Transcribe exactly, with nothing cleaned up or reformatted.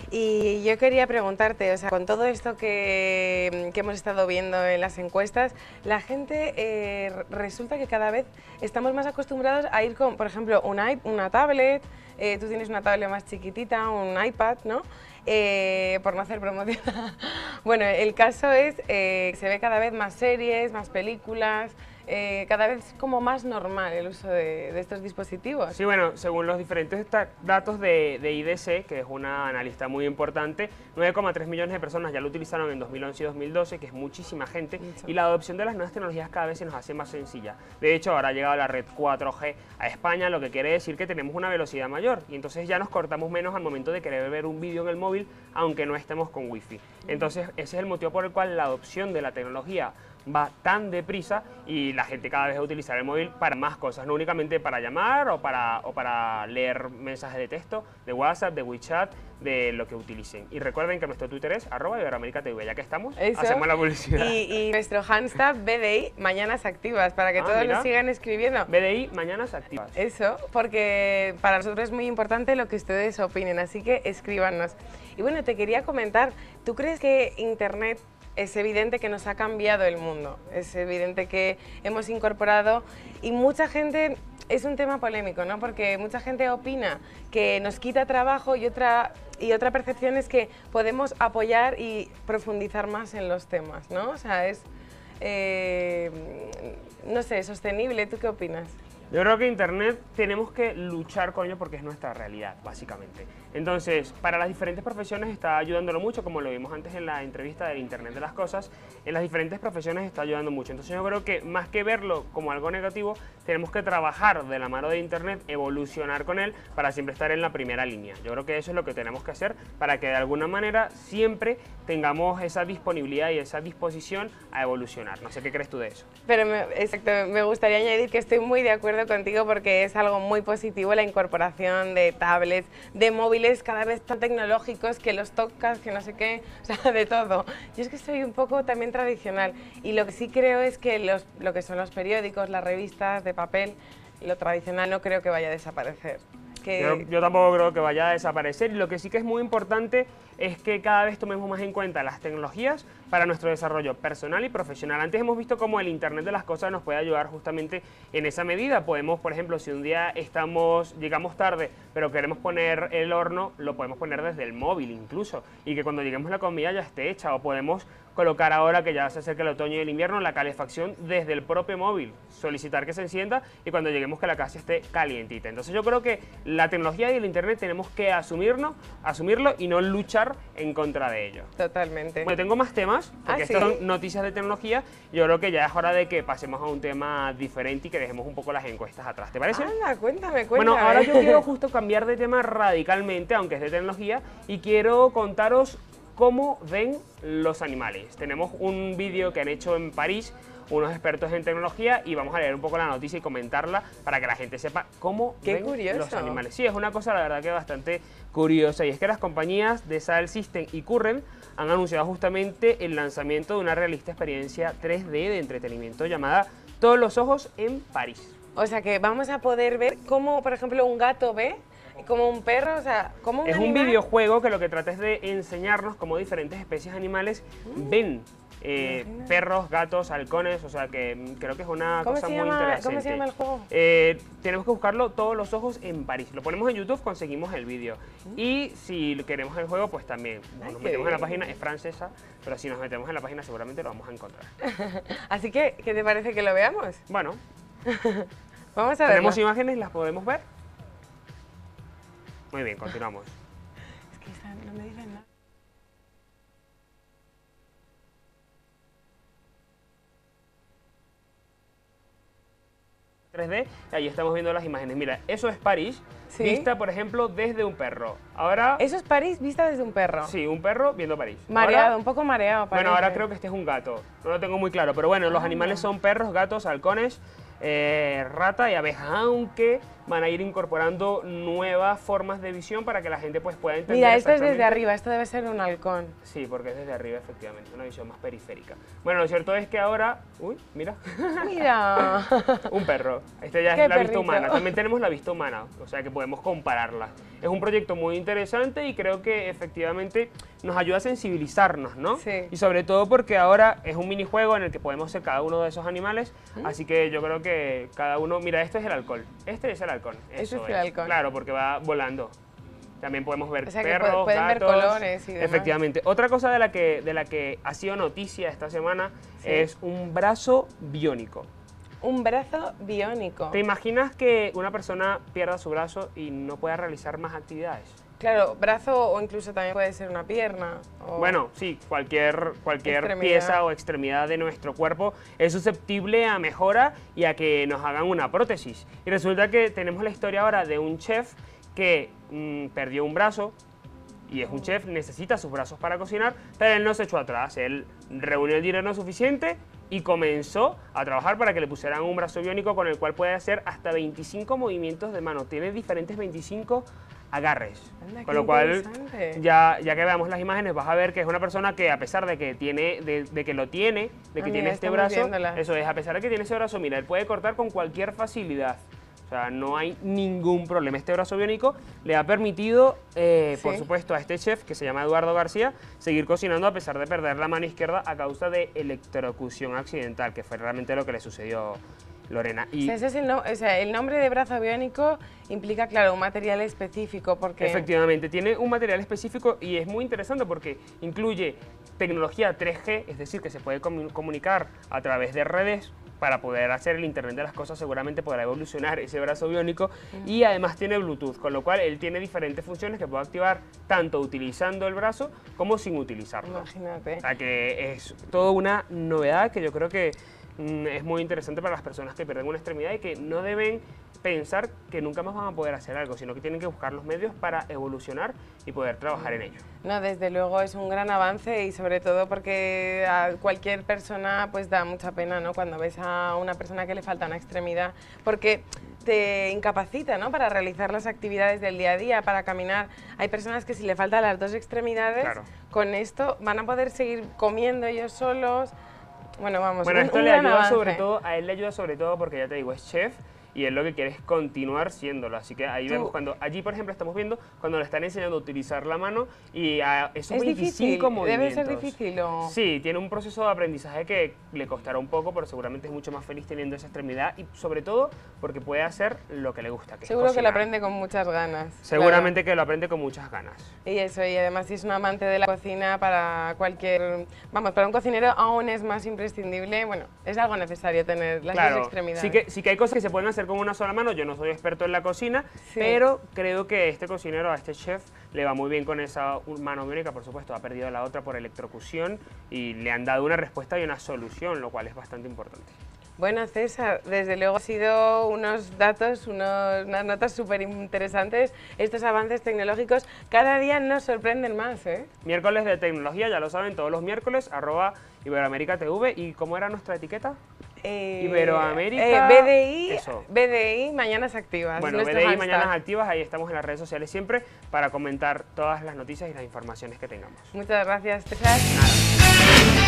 Y yo quería preguntarte, o sea, con todo esto que, que hemos estado viendo en las encuestas, la gente eh, resulta que cada vez estamos más acostumbrados a ir con, por ejemplo, un iP- una tablet, eh, tú tienes una tablet más chiquitita, un iPad, ¿no? Eh, por no hacer promoción. Bueno, el caso es que eh, se ve cada vez más series, más películas, eh, cada vez como más normal el uso de, de estos dispositivos. Sí, bueno, según los diferentes datos de, de I D C, que es una analista muy importante, nueve coma tres millones de personas ya lo utilizaron en dos mil once y dos mil doce, que es muchísima gente, Mucho. y la adopción de las nuevas tecnologías cada vez se nos hace más sencilla. De hecho, ahora ha llegado la red cuatro G a España, lo que quiere decir que tenemos una velocidad mayor, y entonces ya nos cortamos menos al momento de querer ver un vídeo en el móvil, aunque no estemos con wifi. Entonces, ese es el motivo por el cual la adopción de la tecnología va tan deprisa y la gente cada vez va a utilizar el móvil para más cosas, no únicamente para llamar o para, o para leer mensajes de texto, de WhatsApp, de WeChat, de lo que utilicen. Y recuerden que nuestro Twitter es arroba Iberoamérica T V, ya que estamos, Eso. hacemos la publicidad. Y, y nuestro hashtag B D I, Mañanas Activas, para que ah, todos mira. nos sigan escribiendo. B D I, Mañanas Activas. Eso, porque para nosotros es muy importante lo que ustedes opinen, así que escríbanos. Y bueno, te quería comentar, ¿tú crees que Internet es evidente que nos ha cambiado el mundo? Es evidente que hemos incorporado, y mucha gente, es un tema polémico, ¿no? Porque mucha gente opina que nos quita trabajo y otra, y otra percepción es que podemos apoyar y profundizar más en los temas, ¿no? O sea, es, eh, no sé, sostenible. ¿Tú qué opinas? Yo creo que Internet tenemos que luchar con ello porque es nuestra realidad, básicamente. Entonces, para las diferentes profesiones está ayudándolo mucho, como lo vimos antes en la entrevista del Internet de las cosas, en las diferentes profesiones está ayudando mucho. Entonces yo creo que más que verlo como algo negativo, tenemos que trabajar de la mano de Internet, evolucionar con él para siempre estar en la primera línea. Yo creo que eso es lo que tenemos que hacer para que de alguna manera siempre tengamos esa disponibilidad y esa disposición a evolucionar. No sé qué crees tú de eso. Pero me, exacto, me gustaría añadir que estoy muy de acuerdo contigo porque es algo muy positivo la incorporación de tablets, de móviles cada vez tan tecnológicos que los tocas, que no sé qué, o sea, de todo. Yo es que soy un poco también tradicional y lo que sí creo es que los, lo que son los periódicos, las revistas de papel, lo tradicional no creo que vaya a desaparecer. Que... Yo, yo tampoco creo que vaya a desaparecer, y lo que sí que es muy importante es que cada vez tomemos más en cuenta las tecnologías para nuestro desarrollo personal y profesional. Antes hemos visto cómo el Internet de las cosas nos puede ayudar justamente en esa medida. Podemos, por ejemplo, si un día estamos, llegamos tarde, pero queremos poner el horno, lo podemos poner desde el móvil incluso, y que cuando lleguemos la comida ya esté hecha, o podemos colocar ahora que ya se acerca el otoño y el invierno la calefacción desde el propio móvil, solicitar que se encienda y cuando lleguemos que la casa esté calientita. Entonces yo creo que la tecnología y el Internet tenemos que asumirnos, asumirlo y no luchar en contra de ello. Totalmente. Bueno, tengo más temas, porque ¿Ah, sí? estas son noticias de tecnología. Yo creo que ya es hora de que pasemos a un tema diferente y que dejemos un poco las encuestas atrás. ¿Te parece? Anda, cuéntame, cuéntame. Bueno, ahora yo quiero justo cambiar de tema radicalmente, aunque es de tecnología, y quiero contaros cómo ven los animales. Tenemos un vídeo que han hecho en París unos expertos en tecnología y vamos a leer un poco la noticia y comentarla para que la gente sepa cómo Qué ven curioso. los animales. Sí, es una cosa la verdad que bastante curiosa, y es que las compañías de Saddle System y Current han anunciado justamente el lanzamiento de una realista experiencia tres D de entretenimiento llamada Todos los ojos en París. O sea que vamos a poder ver cómo, por ejemplo, un gato ve, como un perro, o sea, como un Es animal... un videojuego que lo que trata es de enseñarnos cómo diferentes especies animales mm. ven eh, perros, gatos, halcones, o sea que creo que es una cosa muy llama, interesante. ¿Cómo se llama el juego? Eh, tenemos que buscarlo Todos los ojos en París. Lo ponemos en YouTube, conseguimos el vídeo. Mm. Y si queremos el juego, pues también Ay, nos metemos en la bien. página, es francesa, pero si nos metemos en la página seguramente lo vamos a encontrar. Así que, ¿qué te parece que lo veamos? Bueno, vamos a ver. ¿tenemos imágenes? ¿Las podemos ver? Muy bien, continuamos. Es que esta no me dicen nada. tres D, y ahí estamos viendo las imágenes. Mira, eso es París, ¿Sí? vista, por ejemplo, desde un perro. Ahora... Eso es París vista desde un perro. Sí, un perro viendo París. Mareado, ahora, un poco mareado, parece. Bueno, ahora creo que este es un gato. No lo tengo muy claro, pero bueno, los Ah, animales no. son perros, gatos, halcones, eh, rata y abeja, aunque van a ir incorporando nuevas formas de visión para que la gente pues pueda entender. Mira, esto es desde arriba, esto debe ser un halcón. Sí, porque es desde arriba, efectivamente, una visión más periférica. Bueno, lo cierto es que ahora... Uy, mira. Mira. Un perro. Este ya ¿Qué es la perrito? vista humana. También tenemos la vista humana, o sea que podemos compararla. Es un proyecto muy interesante y creo que efectivamente nos ayuda a sensibilizarnos, ¿no? Sí. Y sobre todo porque ahora es un minijuego en el que podemos ser cada uno de esos animales, ¿Mm? Así que yo creo que cada uno... Mira, este es el halcón. Este es el halcón. Eso Eso es el halcón. Claro, porque va volando. También podemos ver o sea, perros, que pueden gatos. ver colores y demás. Efectivamente. Otra cosa de la que, de la que ha sido noticia esta semana sí. es un brazo biónico. Un brazo biónico. ¿Te imaginas que una persona pierda su brazo y no pueda realizar más actividades? Claro, brazo o incluso también puede ser una pierna. O bueno, sí, cualquier, cualquier pieza o extremidad de nuestro cuerpo es susceptible a mejora y a que nos hagan una prótesis. Y resulta que tenemos la historia ahora de un chef que mmm, perdió un brazo, y es un chef, necesita sus brazos para cocinar, pero él no se echó atrás, él reunió el dinero suficiente y comenzó a trabajar para que le pusieran un brazo biónico con el cual puede hacer hasta veinticinco movimientos de mano, tiene diferentes veinticinco agarres, Anda, con lo cual ya, ya que veamos las imágenes vas a ver que es una persona que a pesar de que tiene, de, de que lo tiene, de que ah, tiene mira, este brazo, viéndola. Eso es, a pesar de que tiene ese brazo, mira, él puede cortar con cualquier facilidad. O sea, no hay ningún problema. Este brazo biónico le ha permitido, eh, ¿Sí? por supuesto, a este chef, que se llama Eduardo García, seguir cocinando a pesar de perder la mano izquierda a causa de electrocución accidental, que fue realmente lo que le sucedió Lorena. Y o sea, ese es el, no, o sea, el nombre de brazo biónico implica, claro, un material específico, porque... Efectivamente, tiene un material específico y es muy interesante porque incluye tecnología tres G, es decir, que se puede comunicar a través de redes para poder hacer el Internet de las cosas. Seguramente podrá evolucionar ese brazo biónico mm. y además tiene Bluetooth, con lo cual él tiene diferentes funciones que puede activar tanto utilizando el brazo como sin utilizarlo. Imagínate. O sea que es toda una novedad que yo creo que mm, es muy interesante para las personas que pierden una extremidad y que no deben pensar que nunca más van a poder hacer algo, sino que tienen que buscar los medios para evolucionar y poder trabajar en ello. No, desde luego es un gran avance y sobre todo porque a cualquier persona pues da mucha pena, ¿no? Cuando ves a una persona que le falta una extremidad, porque te incapacita, ¿no? Para realizar las actividades del día a día, para caminar. Hay personas que si le faltan las dos extremidades, claro. con esto van a poder seguir comiendo ellos solos. Bueno, vamos, bueno, un, esto un le gran ayuda avance. sobre todo, a él le ayuda sobre todo porque ya te digo, es chef y él lo que quiere es continuar siéndolo, así que ahí Tú. vemos cuando, allí por ejemplo estamos viendo cuando le están enseñando a utilizar la mano y a esos es veinticinco difícil, movimientos. Debe ser difícil o... Sí, tiene un proceso de aprendizaje que le costará un poco, pero seguramente es mucho más feliz teniendo esa extremidad y sobre todo porque puede hacer lo que le gusta, que Seguro es que lo aprende con muchas ganas. Seguramente claro. que lo aprende con muchas ganas. Y eso, y además si es un amante de la cocina, para cualquier, vamos, para un cocinero aún es más imprescindible, bueno, es algo necesario tener las claro, dos extremidades. Sí que, sí que hay cosas que se pueden hacer con una sola mano, yo no soy experto en la cocina, sí. pero creo que este cocinero, a este chef, le va muy bien con esa mano biónica, por supuesto, ha perdido la otra por electrocución y le han dado una respuesta y una solución, lo cual es bastante importante. Bueno, César, desde luego ha sido unos datos, unos, unas notas súper interesantes. Estos avances tecnológicos cada día nos sorprenden más, ¿eh? Miércoles de tecnología, ya lo saben, todos los miércoles, arroba Iberoamérica T V. ¿Y cómo era nuestra etiqueta? Eh, Iberoamérica... Eh, B D I, eso. B D I, Mañanas Activas. Bueno, B D I, Mañanas Activas, ahí estamos en las redes sociales siempre para comentar todas las noticias y las informaciones que tengamos. Muchas gracias, César. Nada.